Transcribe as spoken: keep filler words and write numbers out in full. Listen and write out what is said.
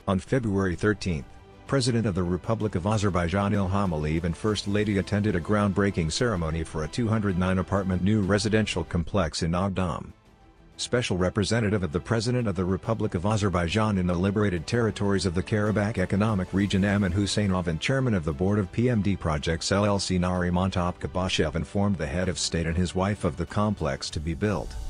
On February thirteenth, President of the Republic of Azerbaijan Ilham Aliyev and First Lady attended a groundbreaking ceremony for a two hundred nine apartment new residential complex in Aghdam. Special representative of the President of the Republic of Azerbaijan in the liberated territories of the Karabakh Economic Region Amin Husseinov and Chairman of the Board of P M D Projects L L C Nariman Topkabashev informed the head of state and his wife of the complex to be built.